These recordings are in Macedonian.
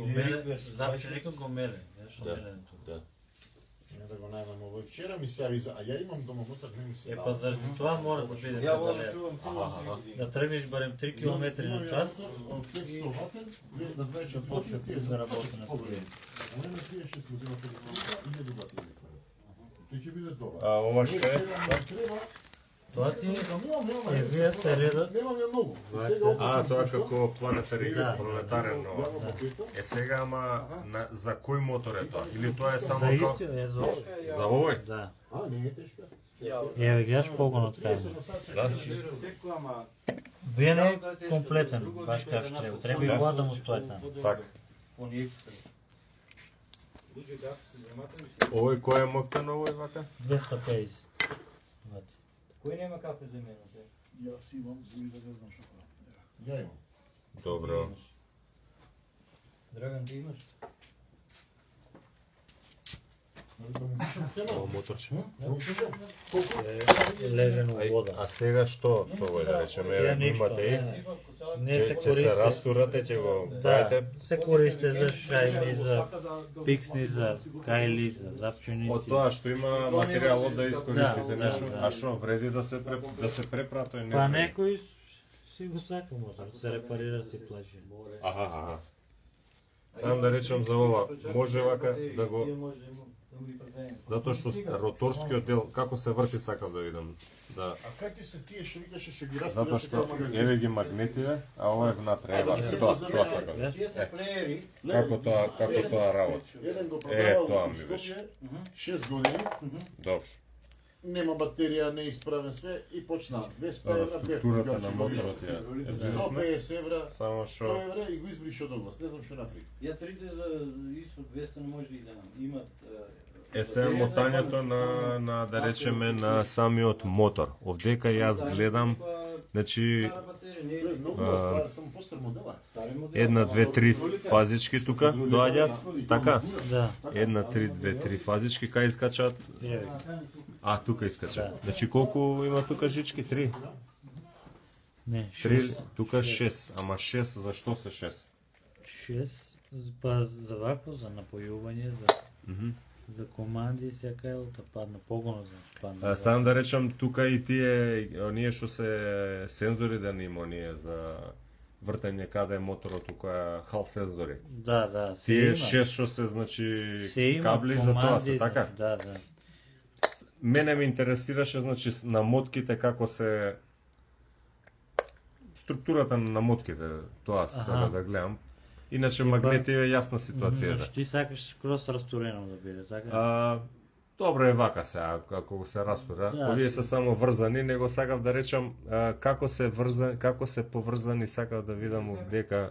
мере, запченикот го мере. Да. Не да го најдам овој. Вчера ми се јави, а ја имам дома внутре, не ми се. Па заради тоа мора да биде да тргнеш барем 3 км на час. Од 500 ватен, на 24 почне да работи на проблем. Не ме се еше година и не добати. Тој ќе биде добар. А ова што е? Тоа ти вие се редат. Немам ја многу. Тоа како планетарен. Сега ама за кој мотор е тоа? Или тоа е само за исти е за овој? Да. Не е тешка. Еве гледаш погонот кај. Да. Вие не комплетен, баш како што треба. Треба и вода да му стои таму. Така. Овој кој е моктан овој вака? 250. Вати. Кој нема кафе за мене? Јас имам, за да не знам што правам. Ја имам. Добро. Драган, ти имаш? Ово моторче. Лежен во вода. А сега што со овој да речеме, имате и Не се ќе се растурате, ќе го правите. Се користи за шајби, за пиксни, за кајли, за запченици. Од тоа што има материјалот да искористите нешто, а што вреди да се препра тој Па некој си го сака мотор, се репарира, си плаче. Аха. Сам да речем за ова, може вака да го затоа што роторскиот дел како се врти сакав да видам. Да. А как ти се тие што викаше што ги растираш? Затоа што еве ги магнетиве, а ова е внатре, ева, тоа сакав. Тие се плеери. Како тоа работи? Еден го Тоа продавал ми беше. 6 години. Добро. Нема батерија, не исправен све и почна 200 Тоа евра, структурата на моторот ја 150 евра, само 100 што евра и го избриши од оглас. Не знам што направи. Ја трите за испод 200 не може да имат. е се мотањето на да речеме на самиот мотор. Овдека јас гледам, значи Само постар модела. 1, 2, 3 фазички тука доаѓаат, така? Да. 1, 3, 2, 3 фазички, кај искачаат? А, тука искачаат. Значи колку има тука жички? 3? Не, 3, тука 6, ама 6, зашто се 6? 6, па за вакво, за напојување, за команди, сека елта падна погонот, значи падна. Сам да речам, тука и тие, оние што се сензори да нема, оние за вртење каде е моторот, тука хал сензори. Да, се Тие има. 6 што се, значи, Се има кабли за тоа се, команди, така? значи, Да. Мене ме интересираше, значи, на мотките како се структурата на мотките, тоа сега да гледам. Иначе магнети е јасна ситуација. Значи ти сакаш скроз растурено да биде, така? Добро е вака се, ако се растура. Овие се само врзани, него сакав да речам како се поврзани, сакав да видам овдека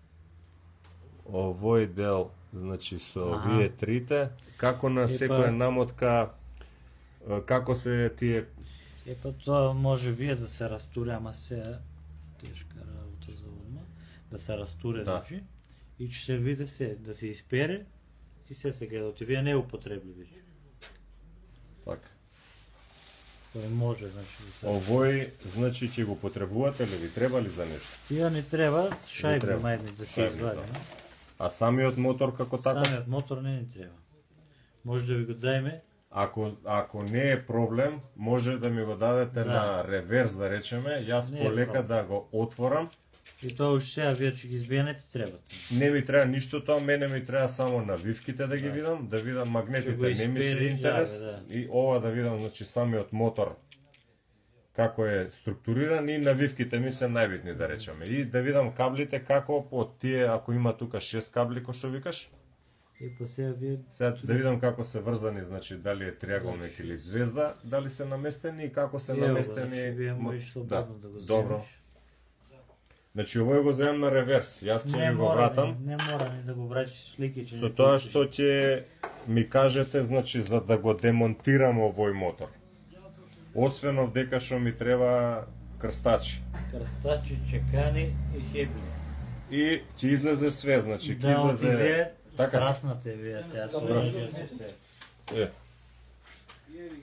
овој дел, значи со овие трите, како на секоја намотка, како се тие... Па тоа може вие да се растуре, ама се тешка работа за одма, да се растуре, значи, и ќе се види се, да се испере и се гледа, вие не употребливи. Така. Кој може, значи, да се... Овој, значи, ќе го потребувате ли, ви треба ли за нешто? Тија не треба, шајби мајдни да се извади. А самиот мотор како така? Самиот мотор не ни треба. Може да ви го дајме. Ако не е проблем, може да ми го дадете на реверс, да речеме, јас полека да го отворам. И тоа уште сега вие ќе ги избиенете, требате. Не ми треба ништо тоа, мене ми треба само навивките да ги видам, да видам магнетите, не ми се интерес. И ова да видам, значи, самиот мотор како е структуриран и навивките ми се најбитни, да речеме. И да видам каблите како од тие, ако има тука 6 кабли, кој што викаш? И по сега вие... Сега да видам како се врзани, значи, дали е триаголник или звезда, дали се наместени и како се наместени... Вие можеш слободно да го земеш. Добро. Значи, овој го земам на реверс, јас ќе ми го вратам. Не мора ни да го врачиш слики, че... Со тоа што ќе ми кажете, значи, за да го демонтирам овој мотор. Освен овдека што ми треба крстачи. Крстачи, чекани и хебли. И ќе излезе све, значи, ќе излезе... Да, вие сраснате вие сега, сраснате се.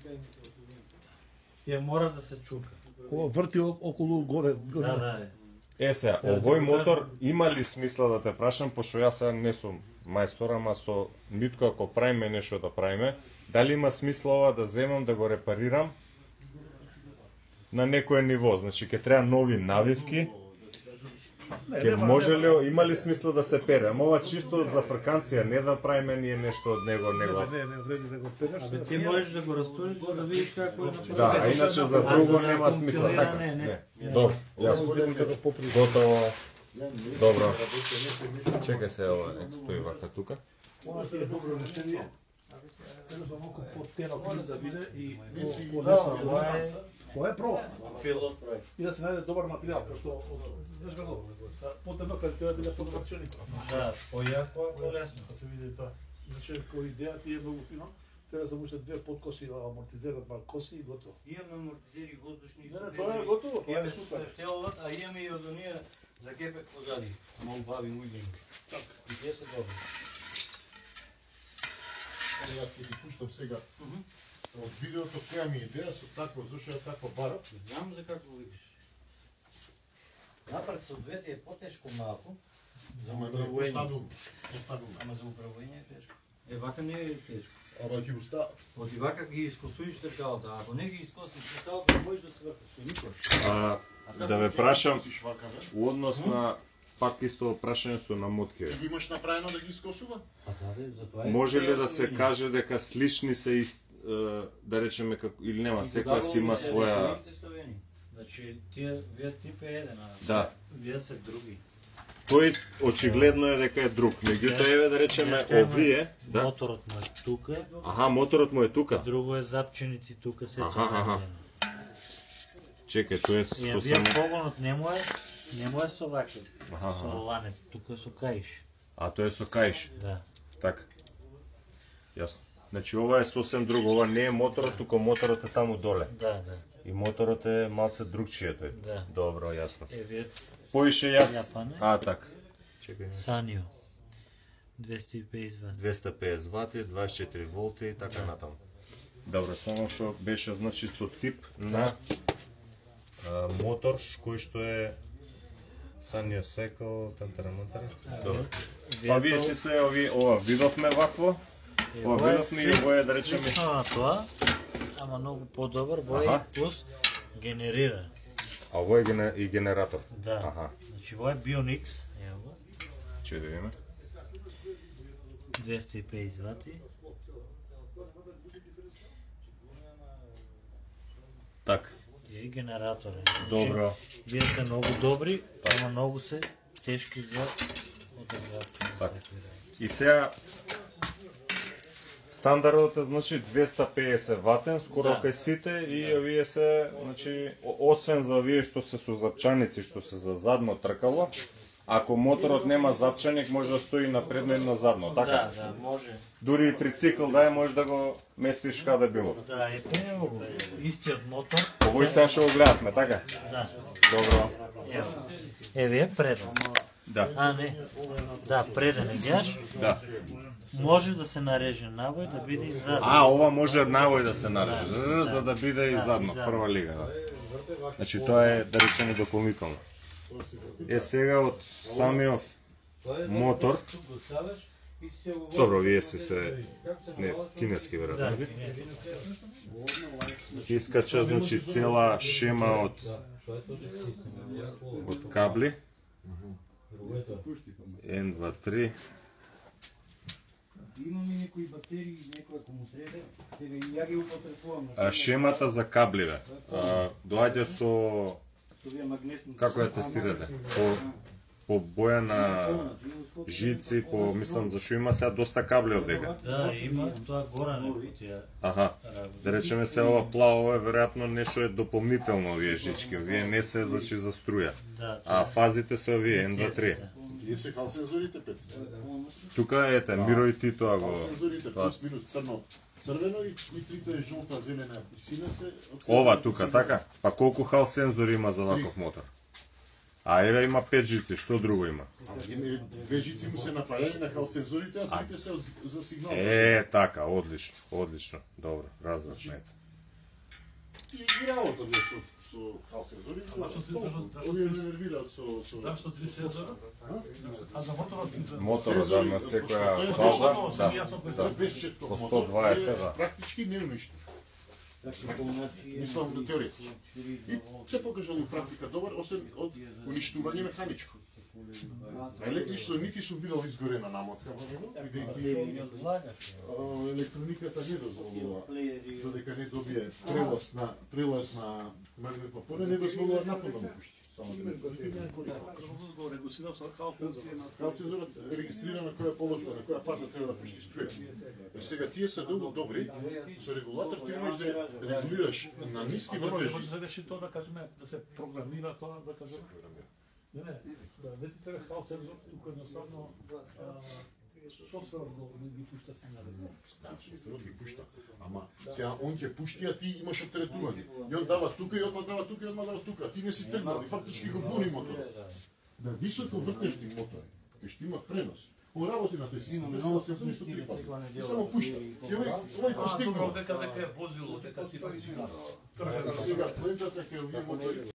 Тие мора да се чука. Ова врти околу горе. Да. Сега, овој мотор има ли смисла да те прашам, пошто јас сега не сум мајстор, ама со нитко ако правиме нешто да правиме, дали има смисла ова да земам да го репарирам на некое ниво, значи ќе треба нови навивки. Ке може ли, има ли смисла да се пере? Ама ова чисто за фрканција, не да правиме ние нешто од него. Не вреди да го переш. Абе ти можеш да го растуриш за да видиш како е направено. Да, а иначе за друго нема смисла, така? Не. Добро, јас готово. Добро. Чекај се, ова стои вака тука. Ова е добро решение. Едноставно малку потенок да биде и ова е проба. Пилот проект. И да се најде добар материјал, пошто знаеш како, потенок кај тоа биде подобрчени. Да, појако, полесно. Да се види тоа. Значи, кој идеја ти е многу фино, треба да замуште две подкоси да амортизерат два коси и готово. Имаме амортизери воздушни. Не, тоа е готово, тоа е Имаме супер. штелот, а имаме и од оние за кепек позади. Ама убави ујдинг. И тие се добри. Јас ќе ти пуштам сега од видеото која ми идеја со такво, зашто ја такво барав. Знам за како викаш. Напред со двете е потешко малку. За Ама управување. поставилно. Ама за управување е тешко. Вака не е тешко. Ама ќе го ста. Оти вака ги искосуиш тркалата, ако не ги искосиш тркалата, можеш да се вртиш, никој. Да ве прашам, Си вака, бе? у однос на пак исто прашање со намотки. Ти ги имаш направено да ги искосува? А да, затоа е. Може ли да се каже дека слични се да речеме како или нема, секоја си има своја. Значи, вие тип е еден, а Да. вие се други. Тој очигледно е дека е друг. Меѓутоа еве да речеме овие, да. Моторот му е тука, Аха, моторот му е тука. друго е запченици тука се Аха. Чекај, тој е И со вие само. погонот не му е со ваков, Аха. со ланец, тука е со каиш. А тој е со каиш. Да. Така. Јасно. Значи ова е сосем друго, ова не е моторот, туку моторот е таму доле. Да. И моторот е малце другчие тој. Да. Добро, јасно. Вие Поише јас. Јапане. Така. Чекај. Санио 250 ват. 250 вати, 24 волти и така натаму. Добро, само што беше значи со тип на мотор кој што е Sanyo Cycle, тантарамантара. Добро. Па вие си се ова видовме вакво. Ова видовме и ова е да речеме. Слично на тоа, ама многу подобар, во е плюс генерира. А ова е и генератор. Да. Аха. Значи во е Bionix, ево го. Че да видиме. 250 вати. Так. И генератор е. Добро. Вие сте многу добри, ама многу се тешки за одржавка. Так. И сега стандардот е значи 250 ватен, скоро кај сите и овие се, значи освен за овие што се со запчаници, што се за задно тркало, ако моторот нема запчаник може да стои на предно и на задно, така? Да, може. Дури и трицикл да е, може да го местиш каде било. Да, е пево, истиот мотор. Овој сега што го гледавме, така? Да. Добро. Ево. Еве преден. Да. А, не. Да, преден е гледаш. Да. Може да се нареже навој да биде и задно. А, ова може навој да се нарежи, за да биде и задно, прва лига, да. Значи тоа е, да речеме, дополнително. Е сега од самиот мотор, добро, вие се не, кинески веројатно, се искача, значи, цела шема од кабли, 1, 2, 3, Имаме некои бактерии, некои акумулатори, сега и ја ги употребувам. шемата за кабливе, доаѓа со, Овие магнетни. како ја тестирате, по боја на жици, по, мислам, зашо има сега доста кабли од дека. Да, има тоа гора на кутија. Аха, да речеме се ова плаво е веројатно нешто е дополнително овие жички, овие не се значи за струја. Да, А фазите се овие 1, 2, 3. Тие се хал сензорите, Пет. Тука ете, Миро и ти тоа го. Сензорите, плюс минус црно, црвено и трите жолта, зелена и сина се. Ова тука, така? Па колку хал сензори има за ваков мотор? А еве има 5 жици, што друго има? Две жици му се напајани на хал сензорите, а трите се за сигнал. Така, одлично, одлично. Добро, разбрав, ете. И работа бе хал сензори. Зашто Овие не нервираат со Зашто 3 сензора? А за моторот ти за Моторот да на секоја фаза, да, без четко по мотор, 120, да. практички не уништив. Мислам теоретски. И се покажало у практика добар, освен од уништување механичко. Електрично нити сум видел изгорена намотка во него, бидејќи електрониката не дозволува, додека не добие прелаз на магнетно поле, не дозволува напол да му пушти. Само да го регусирав со хал сензор. Хал сензорот регистрира на која положба, на која фаза треба да пушти струја. Сега тие се долго добри, со регулатор ти можеш да регулираш на ниски вртежи. Може да реши тоа да кажеме, да се програмира тоа, да кажеме. Не, да ветите хал сензор, тука едноставно софтверот не ги пушта сигналите. Да, софтверот ги пушта. Ама сега он ќе пушти, а ти имаш оптеретување. И он дава тука, и одма дава тука, и одма дава тука. Ти не си тргнал, и фактички го гони моторот. Да високо вртежни мотор, кај што има пренос, он работи на тој систем, без хал сензори со 3 фази. И само пушта. И овој постигнал. Дека е возило, дека ти фактички Сега плентата ќе овие мотори